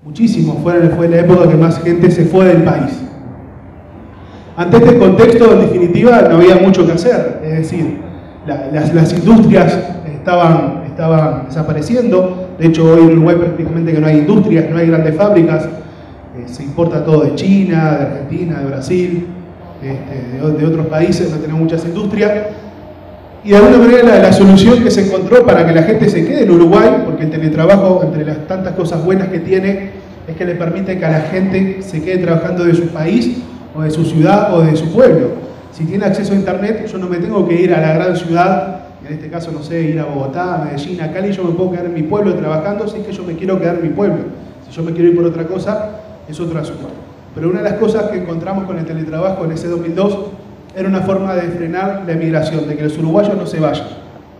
muchísimo. Fue la época que más gente se fue del país. Ante este contexto, en definitiva, no había mucho que hacer. Es decir, las industrias estaban desapareciendo. De hecho, hoy en Uruguay prácticamente que no hay industrias, no hay grandes fábricas. Se importa todo de China, de Argentina, de Brasil, de otros países, no tenemos muchas industrias. Y de alguna manera la solución que se encontró para que la gente se quede en Uruguay, porque el teletrabajo, entre las tantas cosas buenas que tiene, es que le permite que a la gente se quede trabajando de su país, o de su ciudad, o de su pueblo. Si tiene acceso a internet, yo no me tengo que ir a la gran ciudad, en este caso, no sé, ir a Bogotá, a Medellín, a Cali, yo me puedo quedar en mi pueblo trabajando si es que yo me quiero quedar en mi pueblo. Si yo me quiero ir por otra cosa, es otro asunto. Pero una de las cosas que encontramos con el teletrabajo en ese 2002 era una forma de frenar la emigración, de que los uruguayos no se vayan.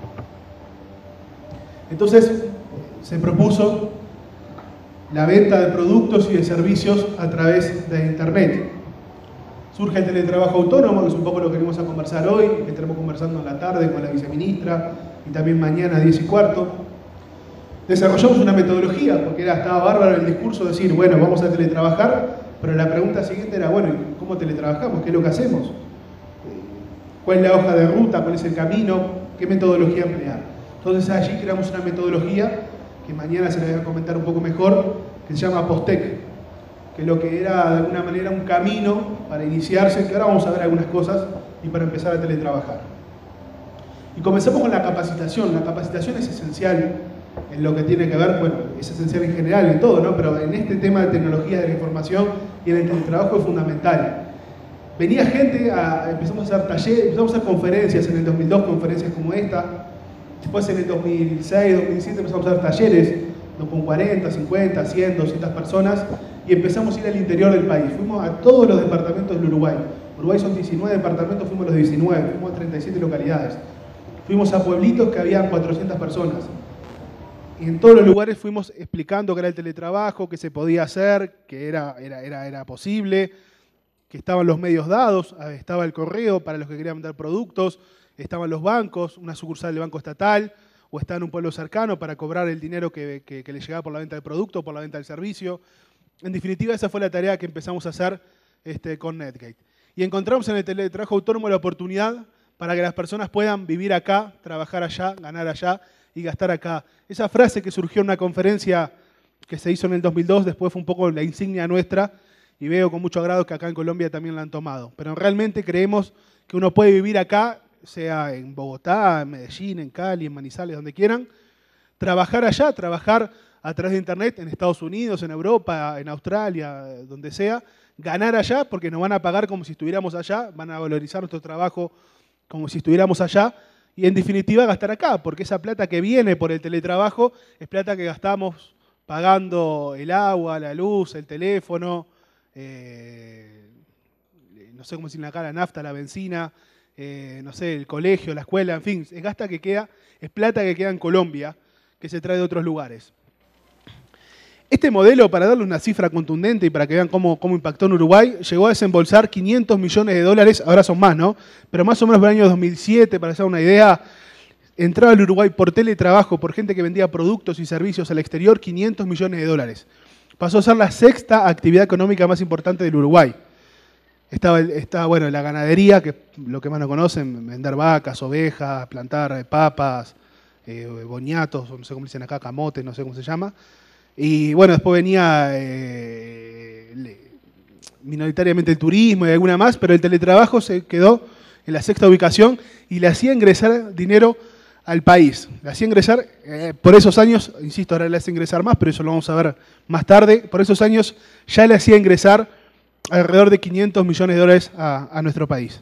Entonces se propuso la venta de productos y de servicios a través de internet. Surge el teletrabajo autónomo, que es un poco lo que venimos a conversar hoy, que estaremos conversando en la tarde con la viceministra y también mañana a 10:15. Desarrollamos una metodología, porque estaba bárbaro el discurso de decir, bueno, vamos a teletrabajar, pero la pregunta siguiente era, bueno, ¿cómo teletrabajamos? ¿Qué es lo que hacemos? ¿Cuál es la hoja de ruta? ¿Cuál es el camino? ¿Qué metodología emplear? Entonces allí creamos una metodología que mañana se la voy a comentar un poco mejor, que se llama Postec, que lo que era de alguna manera un camino para iniciarse, que ahora vamos a ver algunas cosas, y para empezar a teletrabajar. Y comenzamos con la capacitación. La capacitación es esencial en lo que tiene que ver, bueno, es esencial en general, en todo, ¿no? Pero en este tema de tecnología de la información y en el teletrabajo es fundamental. Venía gente, empezamos a hacer talleres, empezamos a hacer conferencias en el 2002, conferencias como esta. Después en el 2006, 2007 empezamos a hacer talleres, ¿no? Con 40, 50, 100, 200 personas, y empezamos a ir al interior del país. Fuimos a todos los departamentos del Uruguay. Uruguay son 19 departamentos, fuimos a los 19, fuimos a 37 localidades. Fuimos a pueblitos que habían 400 personas. Y en todos los lugares fuimos explicando qué era el teletrabajo, qué se podía hacer, que era posible, que estaban los medios dados, estaba el correo para los que querían vender productos, estaban los bancos, una sucursal del Banco Estatal, o estaba en un pueblo cercano para cobrar el dinero que le llegaba por la venta del producto, por la venta del servicio. En definitiva, esa fue la tarea que empezamos a hacer con Netgate. Y encontramos en el teletrabajo autónomo la oportunidad para que las personas puedan vivir acá, trabajar allá, ganar allá y gastar acá. Esa frase que surgió en una conferencia que se hizo en el 2002, después fue un poco la insignia nuestra, y veo con mucho agrado que acá en Colombia también la han tomado. Pero realmente creemos que uno puede vivir acá, sea en Bogotá, en Medellín, en Cali, en Manizales, donde quieran, trabajar allá, trabajar a través de internet en Estados Unidos, en Europa, en Australia, donde sea, ganar allá porque nos van a pagar como si estuviéramos allá, van a valorizar nuestro trabajo como si estuviéramos allá, y en definitiva gastar acá, porque esa plata que viene por el teletrabajo es plata que gastamos pagando el agua, la luz, el teléfono, no sé cómo decir acá, la nafta, la benzina, no sé, el colegio, la escuela, en fin, es plata que queda en Colombia, que se trae de otros lugares. Este modelo, para darle una cifra contundente y para que vean cómo impactó en Uruguay, llegó a desembolsar $500 millones, ahora son más, ¿no? Pero más o menos por el año 2007, para hacer una idea, entraba al Uruguay por teletrabajo, por gente que vendía productos y servicios al exterior, $500 millones. Pasó a ser la sexta actividad económica más importante del Uruguay. Está bueno, la ganadería, que es lo que más no conocen, vender vacas, ovejas, plantar papas, boñatos, no sé cómo dicen acá, camotes, no sé cómo se llama. Y bueno, después venía minoritariamente el turismo y alguna más, pero el teletrabajo se quedó en la sexta ubicación y le hacía ingresar dinero al país. Le hacía ingresar, por esos años, insisto, ahora le hace ingresar más, pero eso lo vamos a ver más tarde, por esos años ya le hacía ingresar alrededor de $500 millones a nuestro país.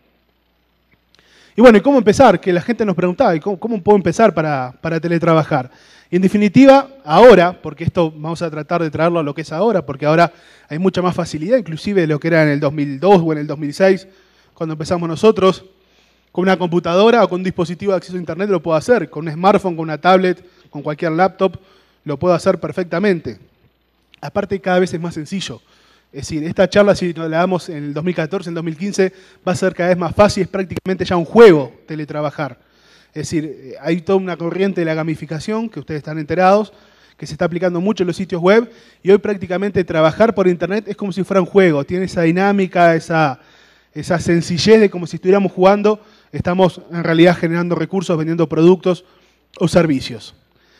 Y bueno, ¿y cómo empezar? Que la gente nos preguntaba, ¿y cómo puedo empezar para teletrabajar? Y en definitiva, ahora, porque esto vamos a tratar de traerlo a lo que es ahora, porque ahora hay mucha más facilidad, inclusive de lo que era en el 2002 o en el 2006, cuando empezamos nosotros, con una computadora o con un dispositivo de acceso a internet lo puedo hacer, con un smartphone, con una tablet, con cualquier laptop, lo puedo hacer perfectamente. Aparte, cada vez es más sencillo. Es decir, esta charla, si la damos en el 2014, en el 2015, va a ser cada vez más fácil, es prácticamente ya un juego teletrabajar. Es decir, hay toda una corriente de la gamificación, que ustedes están enterados, que se está aplicando mucho en los sitios web, y hoy prácticamente trabajar por internet es como si fuera un juego, tiene esa dinámica, esa sencillez de como si estuviéramos jugando, estamos en realidad generando recursos, vendiendo productos o servicios.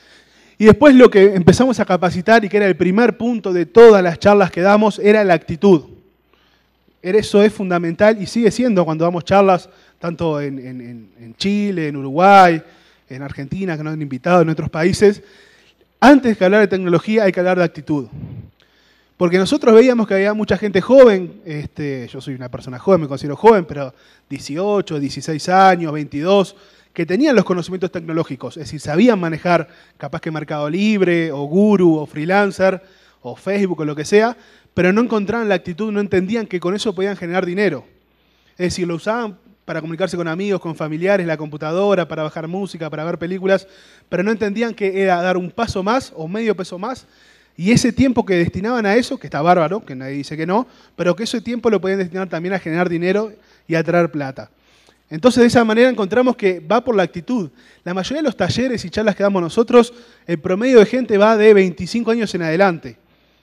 Y después lo que empezamos a capacitar, y que era el primer punto de todas las charlas que damos, era la actitud. Eso es fundamental y sigue siendo cuando damos charlas, tanto en Chile, en Uruguay, en Argentina, que nos han invitado, en otros países. Antes que hablar de tecnología hay que hablar de actitud. Porque nosotros veíamos que había mucha gente joven, yo soy una persona joven, me considero joven, pero 18, 16 años, 22, que tenían los conocimientos tecnológicos, es decir, sabían manejar capaz que Mercado Libre, o Guru, o Freelancer, o Facebook, o lo que sea, pero no encontraban la actitud, no entendían que con eso podían generar dinero. Es decir, lo usaban para comunicarse con amigos, con familiares, la computadora, para bajar música, para ver películas, pero no entendían que era dar un paso más o medio peso más, y ese tiempo que destinaban a eso, que está bárbaro, que nadie dice que no, pero que ese tiempo lo podían destinar también a generar dinero y a traer plata. Entonces, de esa manera encontramos que va por la actitud. La mayoría de los talleres y charlas que damos nosotros, el promedio de gente va de 25 años en adelante.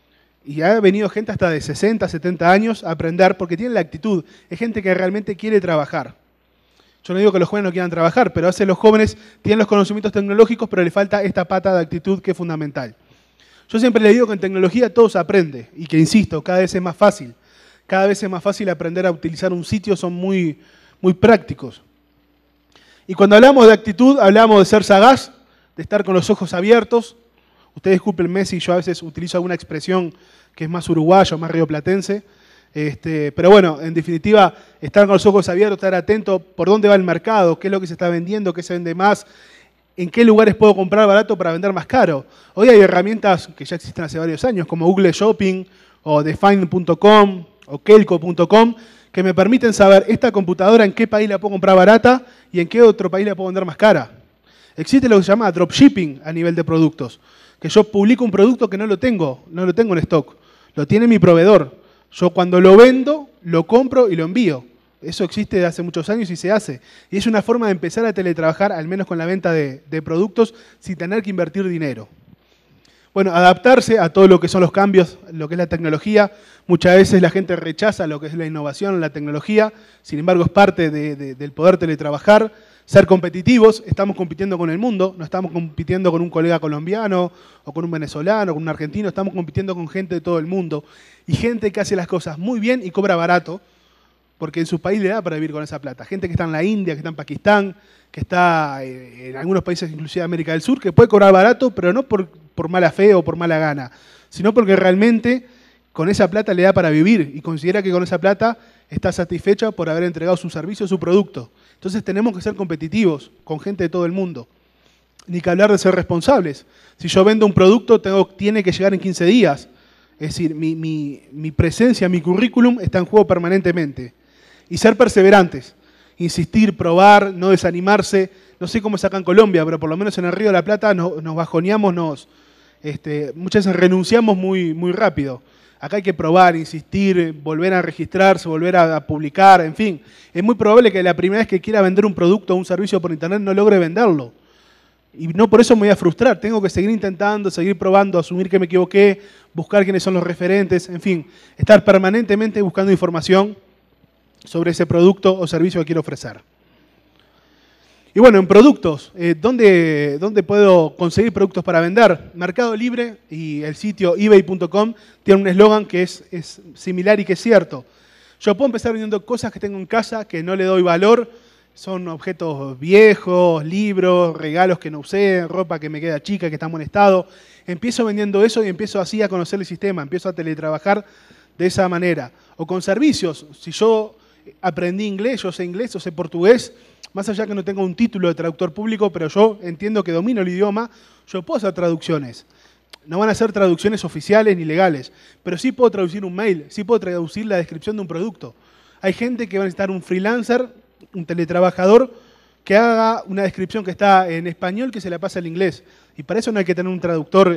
Y ha venido gente hasta de 60, 70 años a aprender porque tienen la actitud. Es gente que realmente quiere trabajar. Yo no digo que los jóvenes no quieran trabajar, pero a veces los jóvenes tienen los conocimientos tecnológicos, pero les falta esta pata de actitud que es fundamental. Yo siempre les digo que en tecnología todo se aprende y que, insisto, cada vez es más fácil. Cada vez es más fácil aprender a utilizar un sitio, son muy prácticos. Y cuando hablamos de actitud, hablamos de ser sagaz, de estar con los ojos abiertos. Ustedes discúlpenme si yo a veces utilizo alguna expresión que es más uruguayo, más rioplatense. Pero bueno, en definitiva, estar con los ojos abiertos, estar atento por dónde va el mercado, qué es lo que se está vendiendo, qué se vende más, en qué lugares puedo comprar barato para vender más caro. Hoy hay herramientas que ya existen hace varios años, como Google Shopping, o Define.com, o Kelco.com, que me permiten saber esta computadora en qué país la puedo comprar barata y en qué otro país la puedo vender más cara. Existe lo que se llama dropshipping a nivel de productos, que yo publico un producto que no lo tengo en stock, lo tiene mi proveedor. Yo cuando lo vendo, lo compro y lo envío. Eso existe desde hace muchos años y se hace. Y es una forma de empezar a teletrabajar, al menos con la venta de productos, sin tener que invertir dinero. Bueno, adaptarse a todo lo que son los cambios, lo que es la tecnología. Muchas veces la gente rechaza lo que es la innovación, la tecnología. Sin embargo, es parte del poder teletrabajar. Ser competitivos, estamos compitiendo con el mundo, no estamos compitiendo con un colega colombiano o con un venezolano, con un argentino, estamos compitiendo con gente de todo el mundo y gente que hace las cosas muy bien y cobra barato, porque en su país le da para vivir con esa plata. Gente que está en la India, que está en Pakistán, que está en algunos países, inclusive de América del Sur, que puede cobrar barato, pero no por mala fe o por mala gana, sino porque realmente con esa plata le da para vivir y considera que con esa plata está satisfecha por haber entregado su servicio o su producto. Entonces tenemos que ser competitivos con gente de todo el mundo. Ni que hablar de ser responsables. Si yo vendo un producto, tiene que llegar en 15 días. Es decir, mi presencia, mi currículum está en juego permanentemente. Y ser perseverantes. Insistir, probar, no desanimarse. No sé cómo es acá en Colombia, pero por lo menos en el Río de la Plata nos bajoneamos, muchas veces renunciamos muy rápido. Acá hay que probar, insistir, volver a registrarse, volver a publicar, en fin. Es muy probable que la primera vez que quiera vender un producto o un servicio por internet no logre venderlo. Y no por eso me voy a frustrar. Tengo que seguir intentando, seguir probando, asumir que me equivoqué, buscar quiénes son los referentes, en fin. Estar permanentemente buscando información sobre ese producto o servicio que quiero ofrecer. Y bueno, en productos, ¿dónde puedo conseguir productos para vender? Mercado Libre y el sitio ebay.com tienen un eslogan que es similar y que es cierto. Yo puedo empezar vendiendo cosas que tengo en casa que no le doy valor, son objetos viejos, libros, regalos que no usé, ropa que me queda chica, que está en buen estado. Empiezo vendiendo eso y empiezo así a conocer el sistema, empiezo a teletrabajar de esa manera. O con servicios, si yo aprendí inglés, yo sé portugués, más allá que no tengo un título de traductor público, pero yo entiendo que domino el idioma, yo puedo hacer traducciones. No van a ser traducciones oficiales ni legales, pero sí puedo traducir un mail, sí puedo traducir la descripción de un producto. Hay gente que va a necesitar un freelancer, un teletrabajador, que haga una descripción que está en español que se la pasa al inglés. Y para eso no hay que tener un traductor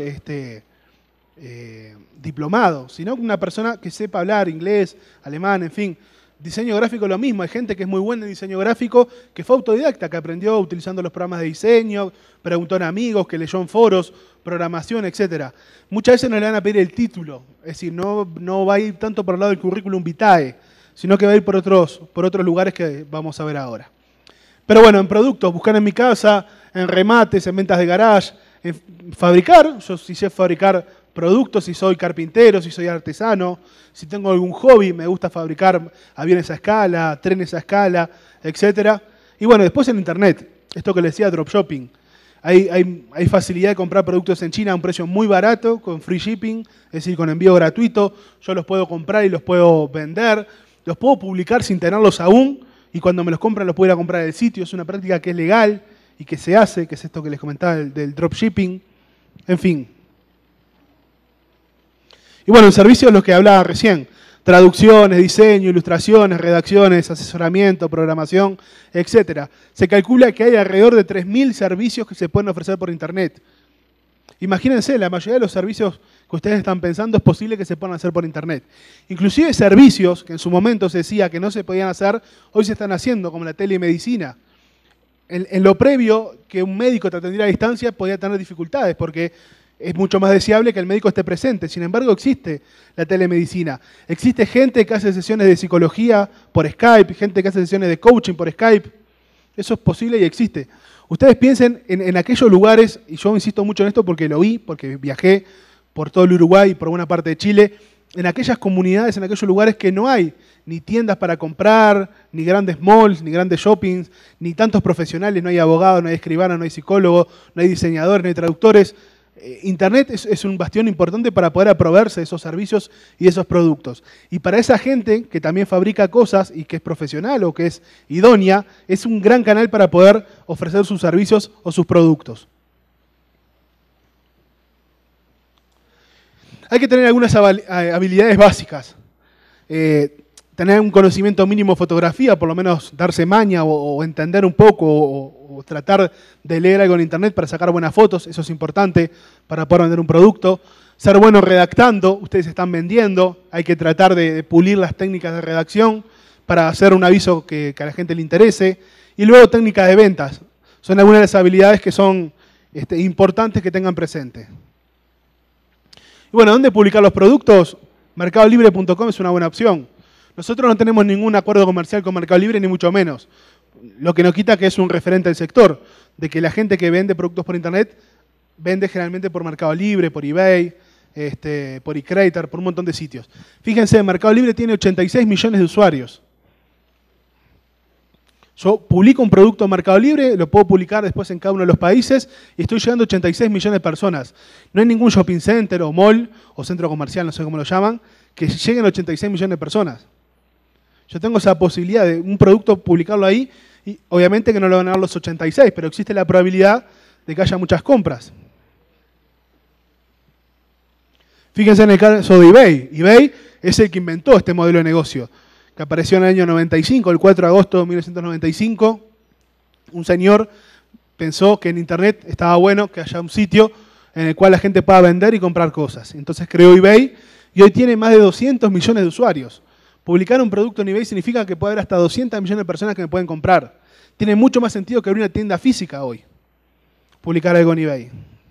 diplomado, sino una persona que sepa hablar inglés, alemán, en fin. Diseño gráfico lo mismo, hay gente que es muy buena en diseño gráfico, que fue autodidacta, que aprendió utilizando los programas de diseño, preguntó a amigos, que leyó en foros, programación, etc. Muchas veces no le van a pedir el título, es decir, no va a ir tanto por el lado del currículum vitae, sino que va a ir por otros lugares que vamos a ver ahora. Pero bueno, en productos, buscar en mi casa, en remates, en ventas de garage, en fabricar, yo sí sé fabricar productos, si soy carpintero, si soy artesano, si tengo algún hobby, me gusta fabricar aviones a escala, trenes a escala, etc. Y bueno, después en internet, esto que les decía, dropshipping. Hay facilidad de comprar productos en China a un precio muy barato, con free shipping, es decir, con envío gratuito. Yo los puedo comprar y los puedo vender, los puedo publicar sin tenerlos aún, y cuando me los compran los puedo ir a comprar del sitio. Es una práctica que es legal y que se hace, que es esto que les comentaba del dropshipping. En fin. Y bueno, en servicios los que hablaba recién. Traducciones, diseño, ilustraciones, redacciones, asesoramiento, programación, etc. Se calcula que hay alrededor de 3.000 servicios que se pueden ofrecer por Internet. Imagínense, la mayoría de los servicios que ustedes están pensando es posible que se puedan hacer por Internet. Inclusive servicios que en su momento se decía que no se podían hacer, hoy se están haciendo, como la telemedicina. En lo previo, que un médico te atendiera a distancia podía tener dificultades, porque es mucho más deseable que el médico esté presente. Sin embargo, existe la telemedicina. Existe gente que hace sesiones de psicología por Skype, gente que hace sesiones de coaching por Skype. Eso es posible y existe. Ustedes piensen en aquellos lugares, y yo insisto mucho en esto porque lo vi, porque viajé por todo el Uruguay y por buena parte de Chile, en aquellas comunidades, en aquellos lugares que no hay ni tiendas para comprar, ni grandes malls, ni grandes shoppings, ni tantos profesionales, no hay abogados, no hay escribanos, no hay psicólogos, no hay diseñadores, no hay traductores. Internet es un bastión importante para poder aproveerse de esos servicios y de esos productos. Y para esa gente que también fabrica cosas y que es profesional o que es idónea, es un gran canal para poder ofrecer sus servicios o sus productos. Hay que tener algunas habilidades básicas. Tener un conocimiento mínimo de fotografía, por lo menos darse maña o entender un poco o tratar de leer algo en internet para sacar buenas fotos, eso es importante para poder vender un producto. Ser bueno redactando, ustedes están vendiendo, hay que tratar de pulir las técnicas de redacción para hacer un aviso que a la gente le interese. Y luego técnicas de ventas, son algunas de las habilidades que son importantes que tengan presente. Y bueno, ¿dónde publicar los productos? Mercadolibre.com es una buena opción. Nosotros no tenemos ningún acuerdo comercial con Mercado Libre, ni mucho menos. Lo que no quita que es un referente del sector, de que la gente que vende productos por Internet vende generalmente por Mercado Libre, por eBay, por eCreator, por un montón de sitios. Fíjense, Mercado Libre tiene 86 millones de usuarios. Yo publico un producto en Mercado Libre, lo puedo publicar después en cada uno de los países y estoy llegando a 86 millones de personas. No hay ningún shopping center o mall o centro comercial, no sé cómo lo llaman, que lleguen a 86 millones de personas. Yo tengo esa posibilidad de un producto publicarlo ahí y obviamente que no lo van a dar los 86, pero existe la probabilidad de que haya muchas compras. Fíjense en el caso de eBay. eBay es el que inventó este modelo de negocio, que apareció en el año 95, el 4 de agosto de 1995. Un señor pensó que en Internet estaba bueno que haya un sitio en el cual la gente pueda vender y comprar cosas. Entonces creó eBay y hoy tiene más de 200 millones de usuarios. Publicar un producto en eBay significa que puede haber hasta 200 millones de personas que me pueden comprar. Tiene mucho más sentido que abrir una tienda física hoy, publicar algo en eBay.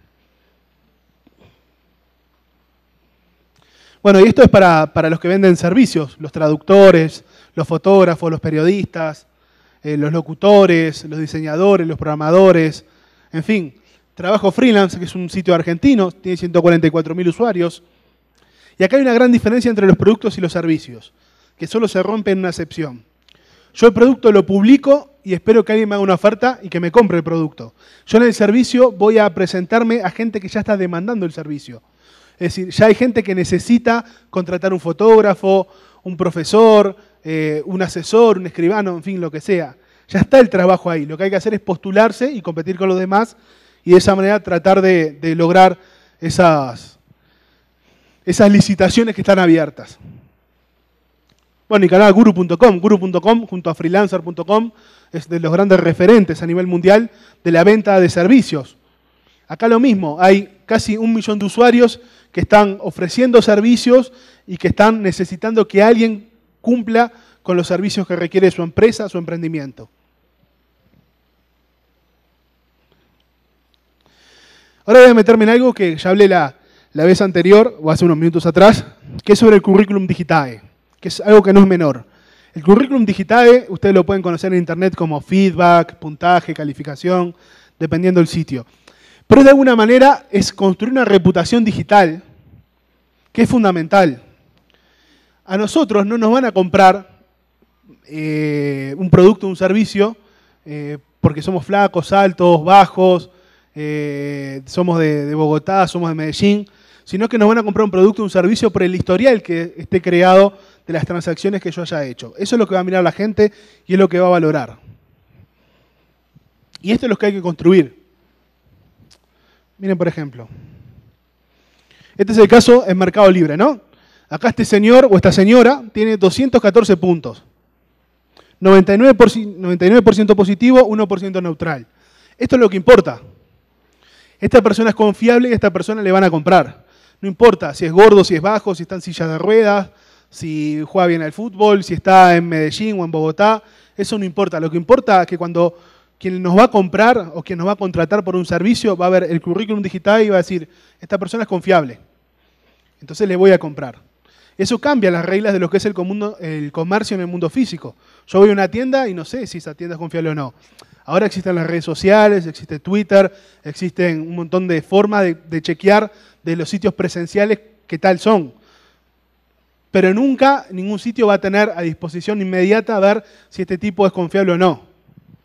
Bueno, y esto es para los que venden servicios, los traductores, los fotógrafos, los periodistas, los locutores, los diseñadores, los programadores, en fin. Trabajo Freelance, que es un sitio argentino, tiene 144.000 usuarios. Y acá hay una gran diferencia entre los productos y los servicios, que solo se rompe en una excepción. Yo el producto lo publico y espero que alguien me haga una oferta y que me compre el producto. Yo en el servicio voy a presentarme a gente que ya está demandando el servicio. Es decir, ya hay gente que necesita contratar un fotógrafo, un profesor, un asesor, un escribano, en fin, lo que sea. Ya está el trabajo ahí. Lo que hay que hacer es postularse y competir con los demás y de esa manera tratar de lograr esas licitaciones que están abiertas. Bueno, y canal Guru.com. Guru.com junto a Freelancer.com es de los grandes referentes a nivel mundial de la venta de servicios. Acá lo mismo, hay casi 1 millón de usuarios que están ofreciendo servicios y que están necesitando que alguien cumpla con los servicios que requiere su empresa, su emprendimiento. Ahora voy a meterme en algo que ya hablé la vez anterior, o hace unos minutos atrás, que es sobre el currículum vitae, que es algo que no es menor. El currículum vitae, ustedes lo pueden conocer en internet como feedback, puntaje, calificación, dependiendo del sitio. Pero de alguna manera es construir una reputación digital que es fundamental. A nosotros no nos van a comprar un producto o un servicio porque somos flacos, altos, bajos, somos de Bogotá, somos de Medellín, sino que nos van a comprar un producto o un servicio por el historial que esté creado de las transacciones que yo haya hecho. Eso es lo que va a mirar la gente y es lo que va a valorar. Y esto es lo que hay que construir. Miren, por ejemplo. Este es el caso en Mercado Libre, ¿no? Acá este señor o esta señora tiene 214 puntos. 99% positivo, 1% neutral. Esto es lo que importa. Esta persona es confiable y a esta persona le van a comprar. No importa si es gordo, si es bajo, si está en silla de ruedas, si juega bien al fútbol, si está en Medellín o en Bogotá. Eso no importa. Lo que importa es que cuando quien nos va a comprar o quien nos va a contratar por un servicio va a ver el currículum digital y va a decir, esta persona es confiable. Entonces le voy a comprar. Eso cambia las reglas de lo que es el comercio en el mundo físico. Yo voy a una tienda y no sé si esa tienda es confiable o no. Ahora existen las redes sociales, existe Twitter, existen un montón de formas de chequear de los sitios presenciales qué tal son. Pero nunca ningún sitio va a tener a disposición inmediata a ver si este tipo es confiable o no.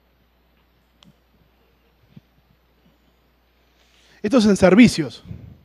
Esto es en servicios.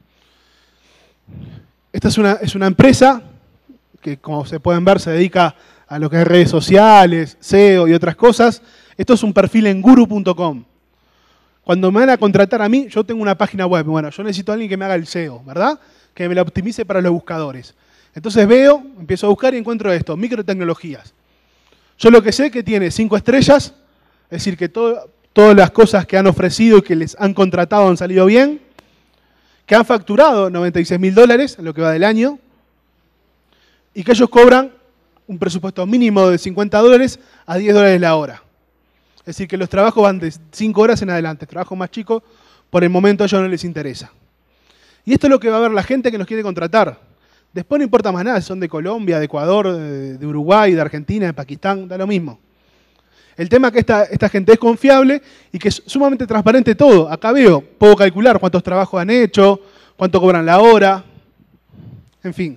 Esta es una empresa que, como se pueden ver, se dedica a lo que es redes sociales, SEO y otras cosas. Esto es un perfil en guru.com. Cuando me van a contratar a mí, yo tengo una página web. Bueno, yo necesito a alguien que me haga el SEO, ¿verdad? Que me la optimice para los buscadores. Entonces veo, empiezo a buscar y encuentro esto, microtecnologías. Yo lo que sé es que tiene 5 estrellas, es decir, que todas las cosas que han ofrecido y que les han contratado han salido bien, que han facturado $96.000 en lo que va del año, y que ellos cobran un presupuesto mínimo de $50 a $10 la hora. Es decir, que los trabajos van de 5 horas en adelante. Trabajos más chicos, por el momento a ellos no les interesa. Y esto es lo que va a ver la gente que nos quiere contratar. Después no importa más nada, si son de Colombia, de Ecuador, de Uruguay, de Argentina, de Pakistán, da lo mismo. El tema es que esta gente es confiable y que es sumamente transparente todo. Acá veo, puedo calcular cuántos trabajos han hecho, cuánto cobran la hora, en fin.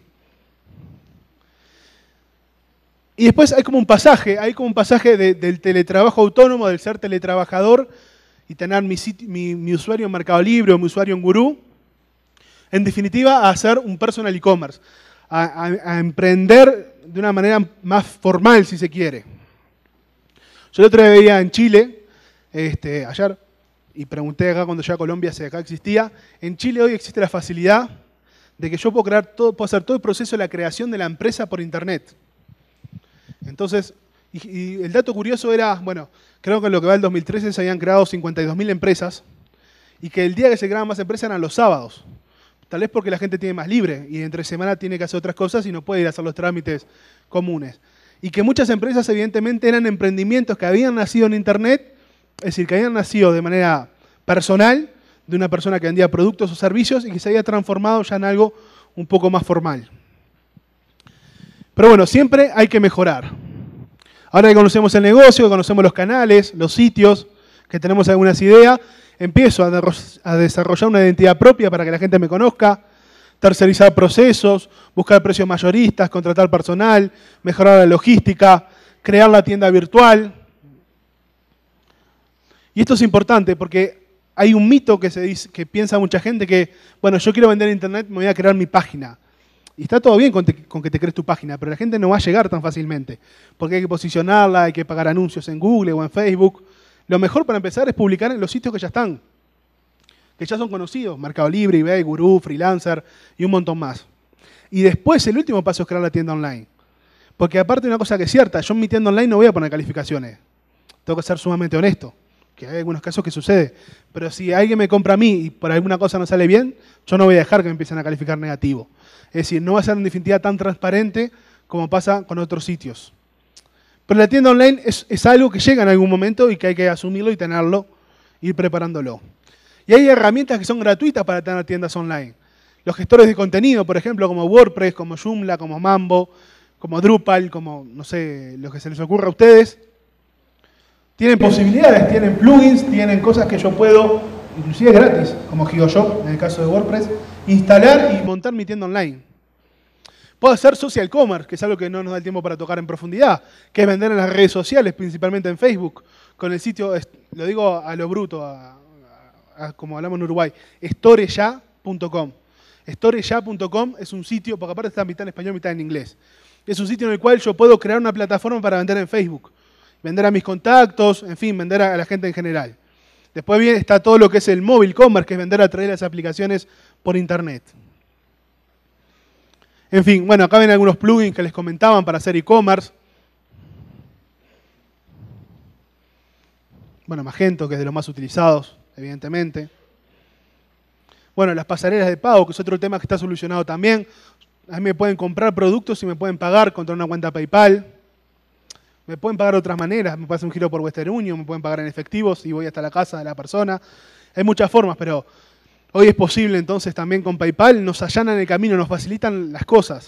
Y después hay como un pasaje del teletrabajo autónomo, del ser teletrabajador y tener mi usuario en Mercado Libre o mi usuario en Gurú. En definitiva, a hacer un personal e-commerce, a emprender de una manera más formal, si se quiere. Yo el otro día veía en Chile, ayer, y pregunté acá cuando llegué a Colombia si acá existía. En Chile hoy existe la facilidad de que yo puedo hacer todo el proceso de la creación de la empresa por internet. Entonces, y el dato curioso era, bueno, creo que en lo que va del 2013 se habían creado 52.000 empresas y que el día que se creaban más empresas eran los sábados. Tal vez porque la gente tiene más libre y entre semana tiene que hacer otras cosas y no puede ir a hacer los trámites comunes. Y que muchas empresas evidentemente eran emprendimientos que habían nacido en internet, es decir, que habían nacido de manera personal, de una persona que vendía productos o servicios y que se había transformado ya en algo un poco más formal. Pero bueno, siempre hay que mejorar. Ahora que conocemos el negocio, que conocemos los canales, los sitios, que tenemos algunas ideas, empiezo a desarrollar una identidad propia para que la gente me conozca, tercerizar procesos, buscar precios mayoristas, contratar personal, mejorar la logística, crear la tienda virtual. Y esto es importante porque hay un mito que piensa mucha gente que, bueno, yo quiero vender en internet, me voy a crear mi página. Y está todo bien con que te crees tu página, pero la gente no va a llegar tan fácilmente, porque hay que posicionarla, hay que pagar anuncios en Google o en Facebook. Lo mejor para empezar es publicar en los sitios que ya están, que ya son conocidos, Mercado Libre, eBay, Gurú, Freelancer y un montón más. Y después el último paso es crear la tienda online. Porque aparte de una cosa que es cierta, yo en mi tienda online no voy a poner calificaciones. Tengo que ser sumamente honesto, que hay algunos casos que sucede. Pero si alguien me compra a mí y por alguna cosa no sale bien, yo no voy a dejar que me empiecen a calificar negativo. Es decir, no va a ser en definitiva tan transparente como pasa con otros sitios. Pero la tienda online es algo que llega en algún momento y que hay que asumirlo y tenerlo, ir preparándolo. Y hay herramientas que son gratuitas para tener tiendas online. Los gestores de contenido, por ejemplo, como WordPress, como Joomla, como Mambo, como Drupal, como, no sé, lo que se les ocurra a ustedes, tienen posibilidades, tienen plugins, tienen cosas que yo puedo, inclusive gratis, como GigoShop, en el caso de WordPress, instalar y montar mi tienda online. Puedo hacer social commerce, que es algo que no nos da el tiempo para tocar en profundidad, que es vender en las redes sociales, principalmente en Facebook, con el sitio, lo digo a lo bruto, como hablamos en Uruguay, storeya.com. Storeya.com es un sitio, porque aparte está mitad en español, mitad en inglés. Es un sitio en el cual yo puedo crear una plataforma para vender en Facebook, vender a mis contactos, en fin, vender a la gente en general. Después bien está todo lo que es el mobile commerce, que es vender a través de las aplicaciones por internet. En fin, bueno, acá ven algunos plugins que les comentaban para hacer e-commerce. Bueno, Magento, que es de los más utilizados, evidentemente. Bueno, las pasarelas de pago, que es otro tema que está solucionado también. A mí me pueden comprar productos y me pueden pagar contra una cuenta PayPal. Me pueden pagar de otras maneras, me pueden hacer un giro por Western Union, me pueden pagar en efectivo si voy hasta la casa de la persona. Hay muchas formas, pero hoy es posible entonces también con PayPal, nos allanan el camino, nos facilitan las cosas.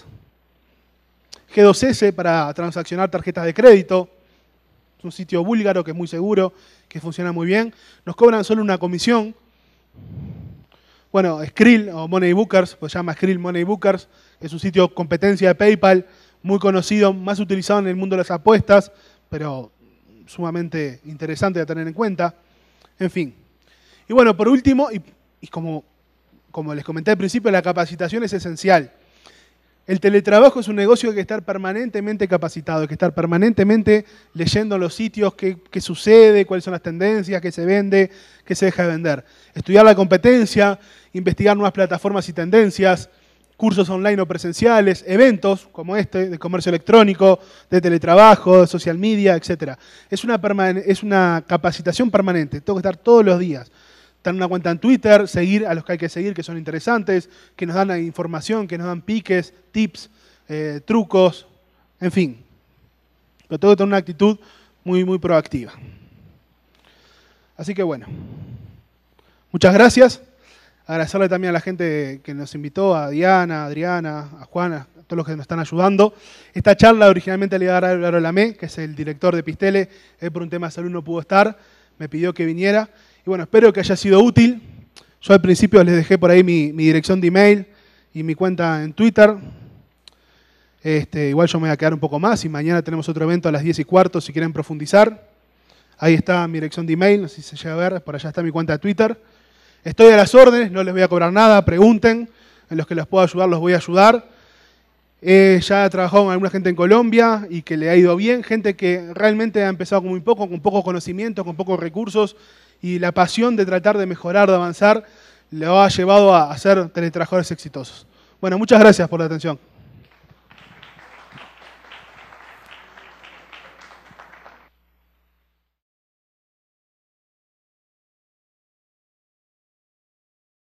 G2S para transaccionar tarjetas de crédito. Es un sitio búlgaro que es muy seguro, que funciona muy bien. Nos cobran solo una comisión. Bueno, Skrill o Moneybookers, pues se llama Skrill Moneybookers, es un sitio competencia de PayPal, muy conocido, más utilizado en el mundo de las apuestas, pero sumamente interesante de tener en cuenta. En fin. Y bueno, por último, y como les comenté al principio, la capacitación es esencial. El teletrabajo es un negocio que hay que estar permanentemente capacitado, hay que estar permanentemente leyendo los sitios, qué sucede, cuáles son las tendencias, qué se vende, qué se deja de vender. Estudiar la competencia, investigar nuevas plataformas y tendencias, cursos online o presenciales, eventos como este, de comercio electrónico, de teletrabajo, de social media, etc. Es una capacitación permanente, tengo que estar todos los días. Tener una cuenta en Twitter, seguir a los que hay que seguir, que son interesantes, que nos dan información, que nos dan piques, tips, trucos, en fin. Pero tengo que tener una actitud muy, muy proactiva. Así que bueno, muchas gracias. Agradecerle también a la gente que nos invitó, a Diana, a Adriana, a Juana, a todos los que nos están ayudando. Esta charla originalmente le iba a dar a Álvaro Lamé, que es el director de Pistele. Él por un tema de salud no pudo estar, me pidió que viniera. Y bueno, espero que haya sido útil. Yo al principio les dejé por ahí mi dirección de email y mi cuenta en Twitter. Igual yo me voy a quedar un poco más y mañana tenemos otro evento a las 10:15 si quieren profundizar. Ahí está mi dirección de email, no sé si se llega a ver, por allá está mi cuenta de Twitter. Estoy a las órdenes, no les voy a cobrar nada, pregunten, en los que les puedo ayudar los voy a ayudar. Ya he trabajado con alguna gente en Colombia y que le ha ido bien, gente que realmente ha empezado con muy poco, con pocos conocimientos, con pocos recursos, y la pasión de tratar de mejorar, de avanzar, le ha llevado a ser teletrabajadores exitosos. Bueno, muchas gracias por la atención.